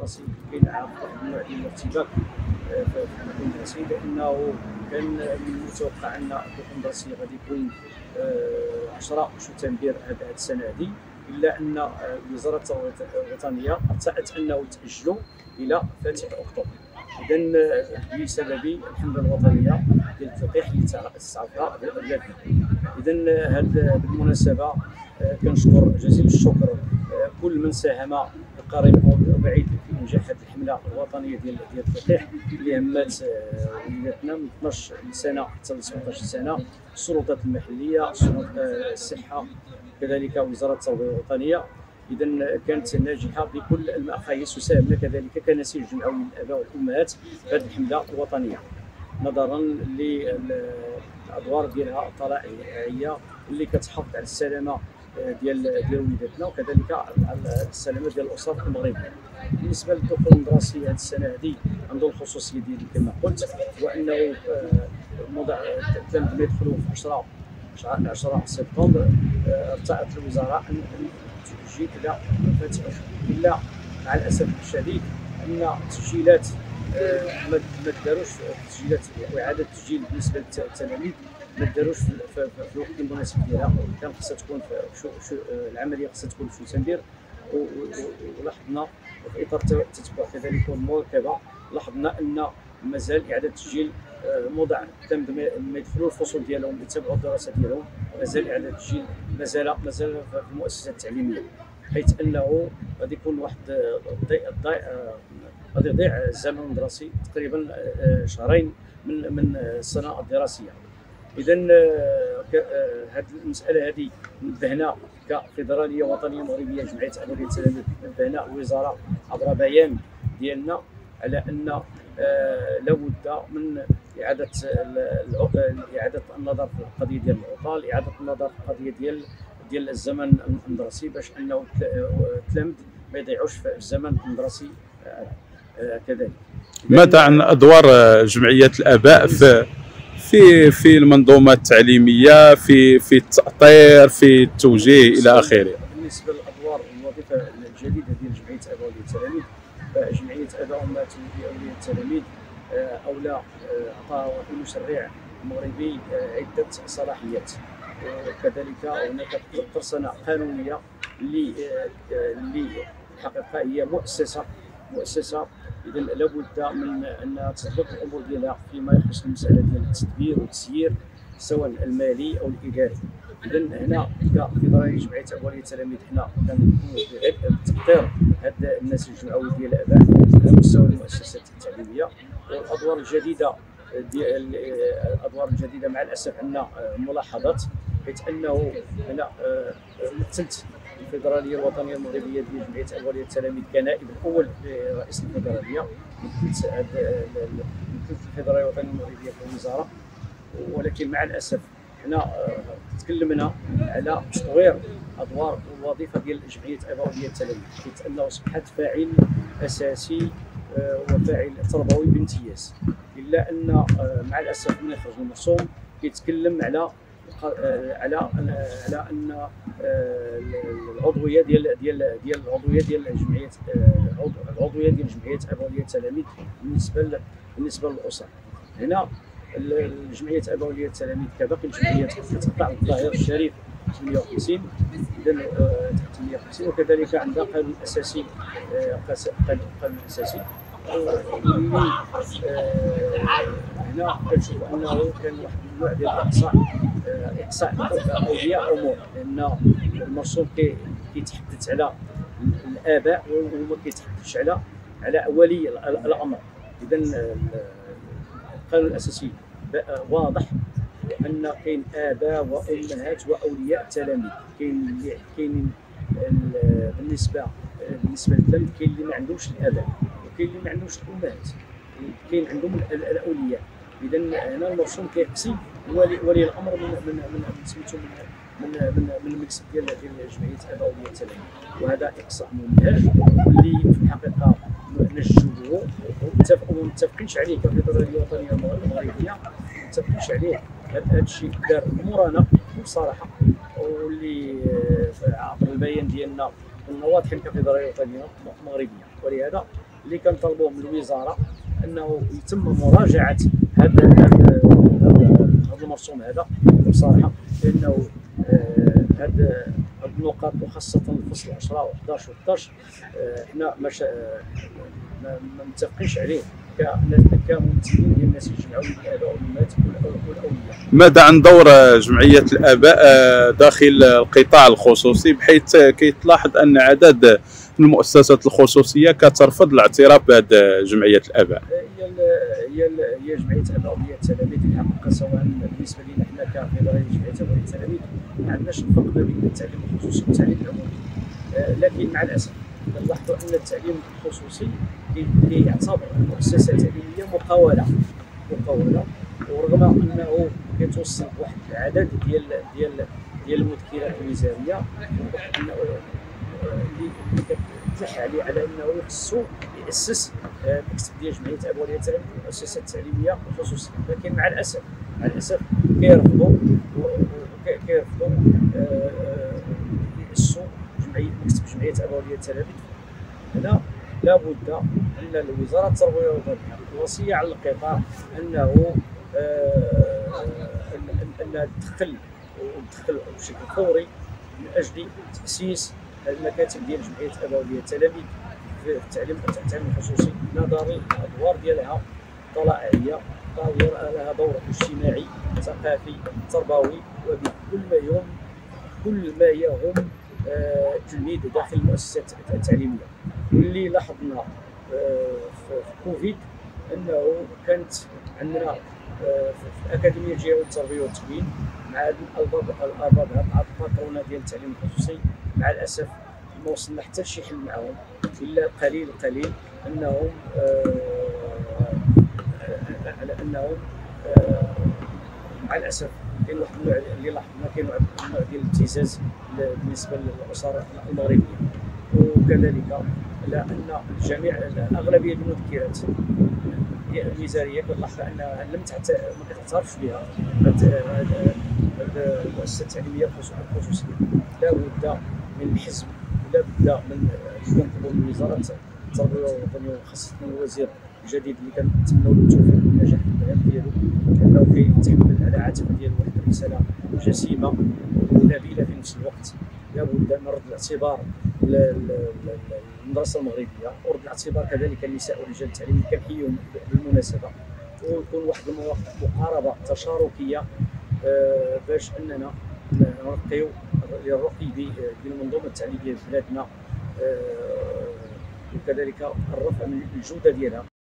الدراسي كاين عاد واحد النوع ديال الارتباك في النظام الدراسي، لانه كان من المتوقع ان النظام الدراسي غادي يكون 10 شتنبر هذه السنه هذه، الا ان وزاره التربيه الوطنيه ارتأت انه تاجلوا الى فاتح اكتوبر. اذا بسبب الحمله الوطنيه ديال التلقيح اللي تعرفها بلادنا. اذا بالمناسبه كنشكر جزيل الشكر كل من ساهم قريب او بعيد في انجاح هذه الحمله الوطنيه ديال التلقيح اللي همات وليداتنا من 12 سنه حتى ل 17 سنه، السلطات المحليه، الصحه، كذلك وزاره التربيه الوطنيه. اذا كانت ناجحه بكل المقاييس، وساهمنا كذلك كنسيج جمعوي للاباء والامهات في هذه الحمله الوطنيه، نظرا للادوار ديالها الطلائعيه اللي كتحافظ على السلامه ديال وليداتنا، وكذلك على السلامه ديال الاسر المغربيه. بالنسبه للدخول الدراسي هذه السنه هذه عنده الخصوصيه ديالو كما قلت، هو انه موضع التلاميذ يدخلوا في 10 سبتمبر. ارتأت الوزاره ان تؤجل الى فتح، الا مع الاسف الشديد ان التسجيلات ما داروش تسجيلات واعاده التسجيل بالنسبه للتلاميذ ما داروش في الوقت المناسب ديالها. كان خصها تكون في العمليه خصها تكون في شتنبر، ولاحظنا في اطار التتبع كذلك والمراقبه لاحظنا ان مازال اعاده تسجيل موضع التلاميذ ما يدخلوا الفصول ديالهم يتابعوا الدراسه ديالهم، مازال اعاده تسجيل مازال في المؤسسات التعليميه، حيث انه غادي يكون واحد غادي يضيع الزمن الدراسي تقريبا شهرين من السنه الدراسيه. اذا هذه المساله هذه نبهنا كفيدراليه وطنيه مغربيه جمعيه اباء التلاميذ، نبهنا الوزاره عبر بيان ديالنا على ان لابد من اعاده النظر في القضيه ديال العطل، اعاده النظر في القضيه ديال الزمن الدراسي، باش انه التلاميذ ما يضيعوش في الزمن الدراسي كذلك. ماذا عن ادوار جمعيه الاباء في المنظومه التعليميه، في التاطير، في التوجيه الى اخره؟ بالنسبه للادوار والوظيفه الجديده ديال جمعيه اباء اولياء التلاميذ، فجمعيه اباء وامهات اولياء التلاميذ اولى اعطاها المشرع المغربي عده صلاحيات، وكذلك هناك ترسانه قانونيه اللي الحقيقه هي مؤسسه. اذا لابد من انها تضبط الامور ديالها فيما يخص المساله ديال التدبير والتسيير سواء المالي او الاداري. اذا هنا كفيدراليه جمعيه اباء التلاميذ حنا كنقوموا بتقطير هذا النسيج الجمعوي ديال الاباء على مستوى المؤسسات التعليميه. والادوار الجديده مع الاسف عندنا ملاحظات، حيث انه انا مثلت الفيدراليه الوطنيه المغربيه ديال جمعيه اباء التلاميذ كنائب الاول لرئيس الفيدراليه، مثلت الفيدراليه الوطنيه المغربيه في الوزاره، ولكن مع الاسف حنا تكلمنا على تطوير ادوار والوظيفه ديال جمعيه اباء التلاميذ، حيث انه اصبحت فاعل اساسي وفاعل تربوي بامتياز، الا ان مع الاسف من يخرج المرسوم كيتكلم على ان العضويه ديال جمعيه اباء التلاميذ بالنسبه للاسر. هنا جمعيه اباء التلاميذ كباقي الجمعيات كتخضع للظاهر الشريف 58 وكذلك عندها قانون اساسي هنا كنشوف انه كان واحد النوع ديال الاقصاء اولياء امور، لان المرسوم كيتحدث على الاباء وما كيتحدثش على ولي الامر. اذا القانون الاساسي واضح ان كاين اباء وامهات واولياء التلاميذ، كاين بالنسبه للتلاميذ كاين اللي ما عندهمش الاباء وكاين اللي ما عندهمش الامهات، كاين عندهم الاولياء. اذا هنا المرسوم كيقسم ولي الامر من سميتو من المكسب ديال جمعيه اباء التلاميذ، وهذا اقصاء ممنهج اللي في الحقيقه نجوه وما متفقينش عليه كفيدراليه الوطنيه المغربيه، ما متفقينش عليه. هذا الشيء دار مورانا بصراحه، واللي عبر البيان ديالنا كنا واضحين كفيدراليه الوطنيه المغربيه، ولهذا اللي كنطلبوه من الوزاره انه يتم مراجعه هذا المرسوم هذا بصراحه، لانه هذه النقاط وخاصه الفصل 10 و11 و12 حنا ما متفقينش عليه كممثلين ديال الناس يجمعوا الاباء والامهات والاولياء. ماذا عن دور جمعية الآباء داخل القطاع الخصوصي، بحيث كيتلاحظ أن عدد المؤسسات الخصوصية كترفض الاعتراف بهذه جمعية الآباء؟ هي جمعية الآباء وهي التلاميذ الحقيقة، سواء بالنسبة لنا حنا كفيدرالية جمعية الآباء والتلاميذ ما عندناش الفرق ما بين التعليم الخصوصي والتعليم العمومي، لكن مع الأسف كنلاحظوا أن التعليم الخصوصي كيعتبر مؤسسة تعليمية مقاولة، ورغم أنه كيتوصل بواحد العدد ديال المذكرات الوزارية اللي كتلح عليه على انه خصو ياسس مكتب ديال جمعيه الاباء واليتامى المؤسسات التعليميه الخصوصيه، لكن مع الاسف كيرفضوا ياسسوا مكتب جمعيه الاباء واليتامى. هنا لابد ان الوزاره التربويه والتعليم الوصيه على القطاع انه ان تدخل بشكل فوري من اجل تاسيس المكاتب ديال جمعيه الاباء والتلاميذ في التعليم الخصوصي، نظرا للادوار ديالها طلائعيه، لها دور اجتماعي ثقافي تربوي وبكل ما يهم التلميذ داخل المؤسسات التعليميه. واللي لاحظنا في كوفيد انه كانت عندنا في الاكاديميه الجهويه للتربيه والتكوين مع الارباب مع الباترونه ديال التعليم الخصوصي، مع الاسف ما وصلنا حتى لشي حل معهم، الا قليل انهم مع الاسف كاين واحد النوع اللي لاحظنا، كاين واحد النوع ديال الابتزاز بالنسبه للاسر المغربيه، وكذلك لان الجميع اغلبيه المذكرات الوزاريه كنلاحظ انها ما كتعترفش بها المؤسسات التعليميه الخصوصيه. لا بد من الحزب، ولا بد من كنطلبوا من وزاره التربيه والوطنيه وخاصه الوزير الجديد اللي كنتمنوا له التوفيق والنجاح في المهام ديالو، انه كيتحمل على عاتقه ديالو واحد الرساله جسيمه ونبيله في نفس الوقت. لا بد من رد الاعتبار للمدرسه المغربيه، ورد الاعتبار كذلك النساء ورجال التعليم اللي كنحييهم بالمناسبه، ويكون واحد المقاربه تشاركيه باش اننا نرقيو للرقي ديال المنظومه التعليميه في بلادنا، وكذلك الرفع من الجوده ديالها.